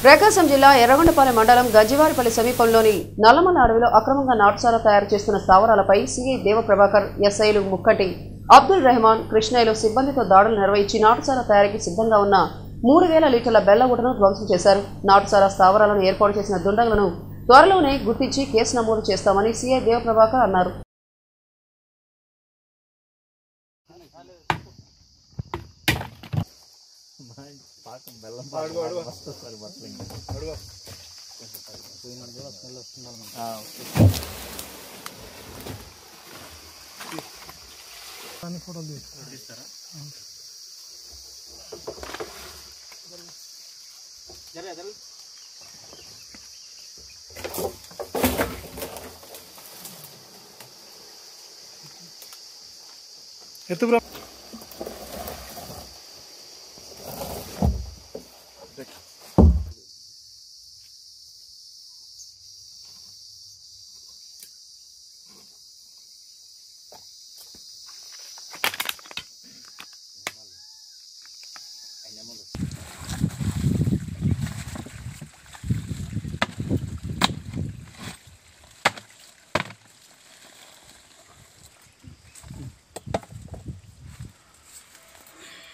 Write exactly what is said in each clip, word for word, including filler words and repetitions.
ప్రకాశం జిల్లా ఎర్రగొండపాలెం మండలం గజ్జివారిపల్లి సమీపంలోని నల్లమల్ల అడవిలో అక్రమంగా నాటుసారా తయారు చేస్తున్న స్థావరాలపై సీఐ దేవప్రభాకర్, ఎస్ఐలు ముక్కటి అబ్దుల్ రెహమాన్, కృష్ణయ్యలు సిబ్బందితో దాడులు నిర్వహించి నాటుసారా తయారీకి సిద్ధంగా ఉన్న మూడు వేల లీటర్ల బెల్లగుటను ధ్వంసం చేశారు. నాటుసారా స్థావరాలను ఏర్పాటు చేసిన దుండగులను త్వరలోనే గుర్తించి కేసు నమోదు చేస్తామని సీఐ దేవప్రభాకర్ అన్నారు. పాకం బెల్లం పాడు అడుగు మస్తు సార్ బట్టలు ఇంకా అడుగు పోయిన కూడా స్మెల్ వస్తుంది ఆ ఓకే ఫోటోలు తీస్తారా జర జర ఎత్తు bro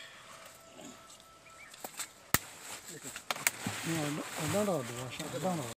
No, no, no, no, no, no.